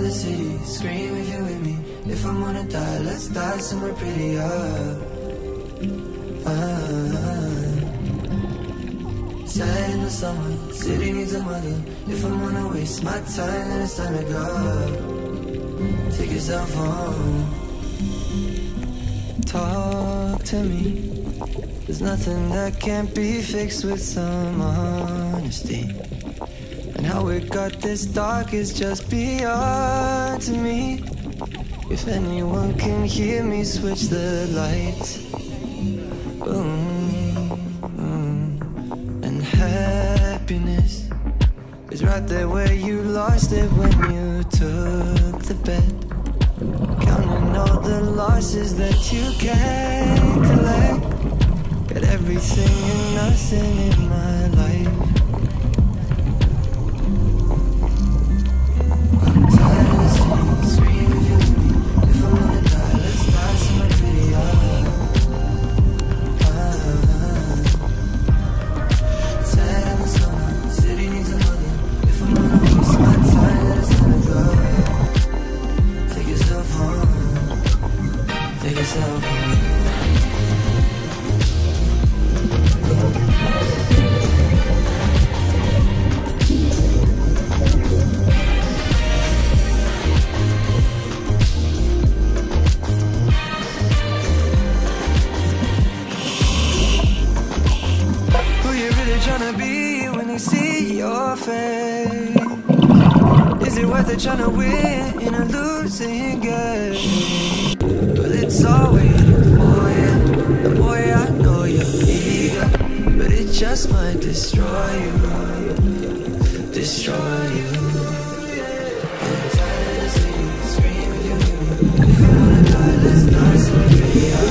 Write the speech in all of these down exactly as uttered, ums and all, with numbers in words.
the city, scream if you're with me. If I'm gonna die, let's die somewhere prettier. Ah. Sad in the summer, city needs a mother. If I'm gonna waste my time, then it's time to go. Take yourself home. Talk to me. There's nothing that can't be fixed with some honesty. And how it got this dark is just beyond to me. If anyone can hear me, switch the lights. Boom, boom. And happiness is right there where you lost it when you took the bet. Counting all the losses that you can't collect. Got everything and nothing in my life. I'm tired of the city, scream if you're with me. If I'm gonna die, let's die somewhere prettier. Ah. Sad in the summer, city needs a mother. If I'm gonna waste my time, then it's time to go. Take yourself home. Take yourself home. Tryna be when they see your face. Is it worth it tryna win in a losing game? Well, it's always for you. And boy, I know you're eager, but it just might destroy you. Destroy you. I'm tired of seeing you scream if you're with me. If you wanna die, let's die somewhere prettier.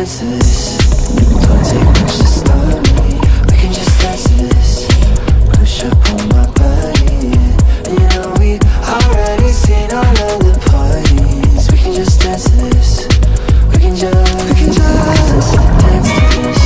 dance to this. Don't take much to start me. We can just dance to this. Push up on my body, yeah. And you know we already seen all of the parties. We can just dance to this. We can just, we can just dance to this.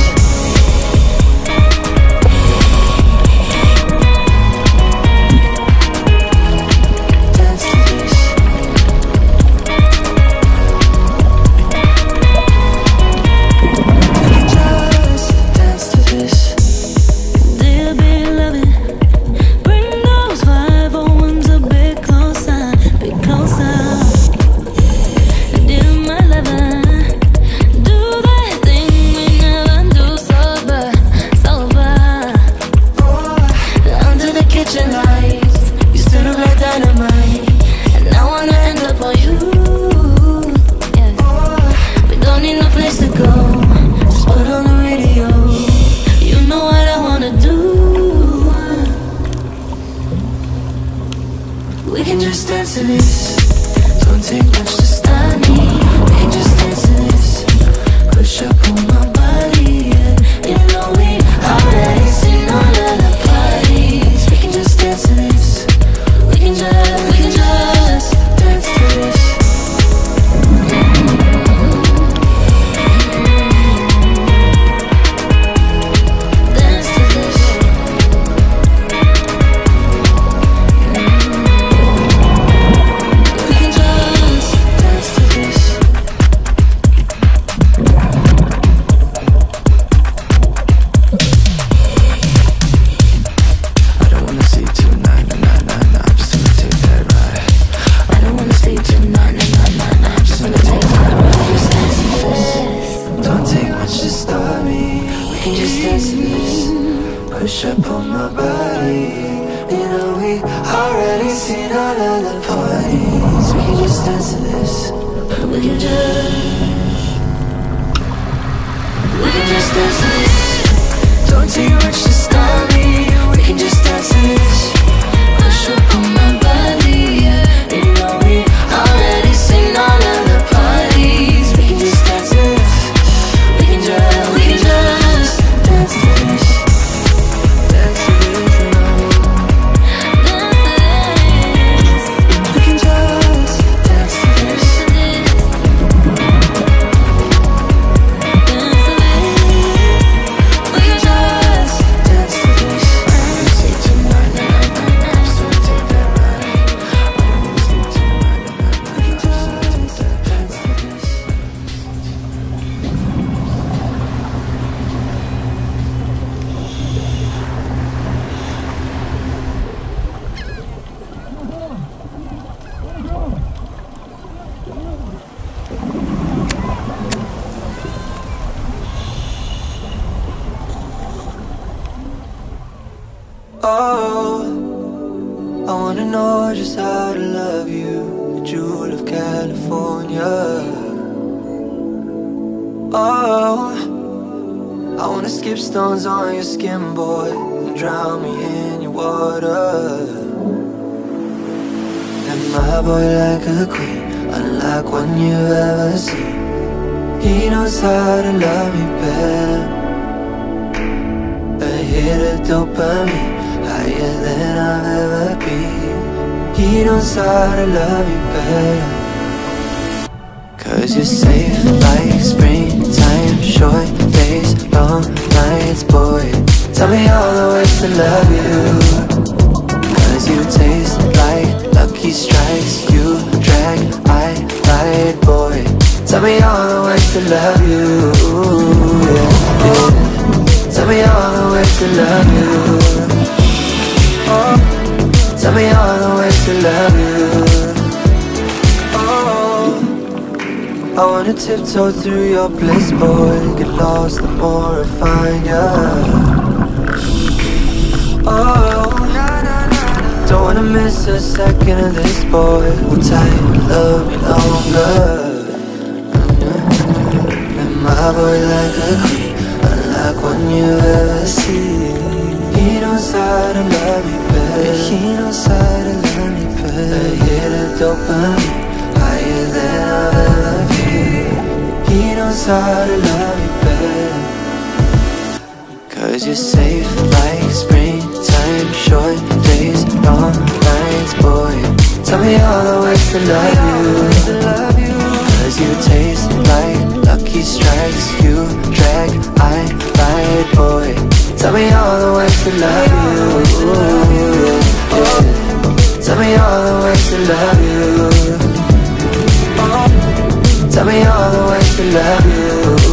Oh, I wanna know just how to love you, the jewel of California. Oh, I wanna skip stones on your skin, boy, and drown me in your water. And my boy like a queen, unlike one you've ever seen. He knows how to love me better. A hit of dopamine, higher than I've ever been. He knows how to love you better. Cause you're safe like springtime, short days, long nights, boy. Tell me all the ways to love you. Cause you taste like lucky strikes, you drag, I ride, boy. Tell me all the ways to love you, yeah, yeah. Tell me all the ways to love you. Oh, tell me all the ways to love you. Oh, I wanna tiptoe through your bliss, boy. Get lost the more I find ya. Oh, don't wanna miss a second of this, boy. Hold tight, love me longer. And my boy like a queen, unlike one you ever see. He knows how to love me better. He knows how to love me better. A hit of dopamine, higher than I've ever been. He knows knows how to love you better. Cause you're safe like springtime, short days, long nights, boy. Tell me all the ways to love you. Cause you taste like lucky strikes, you drag, I ride, boy. Tell me all the ways to love you. Tell me all the ways to love you. Tell me all the ways to love you.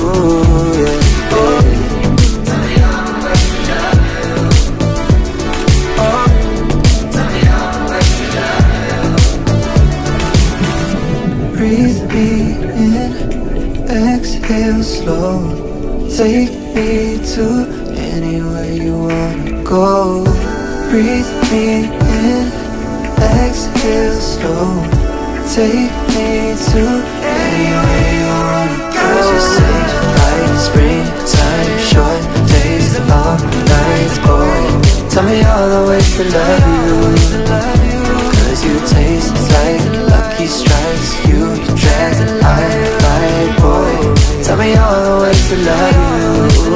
Breathe me in, exhale slow. Take me to anywhere you wanna go. Breathe me in, exhale slow. Take me to anywhere you wanna go. Cause you're safe like springtime, short days, long nights, boy. Tell me all the ways to love you. Cause you taste like lucky strikes, you drag, I ride, boy. Tell me all the ways to love you.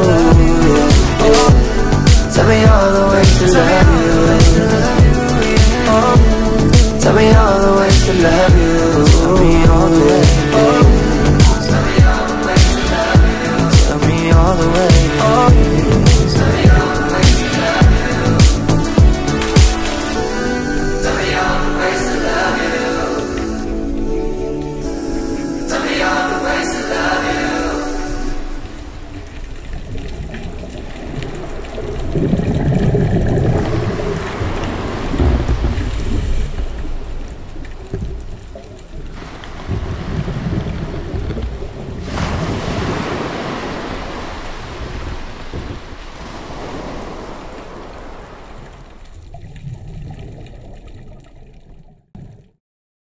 Tell me all the ways to love you. Tell me all the ways to love you.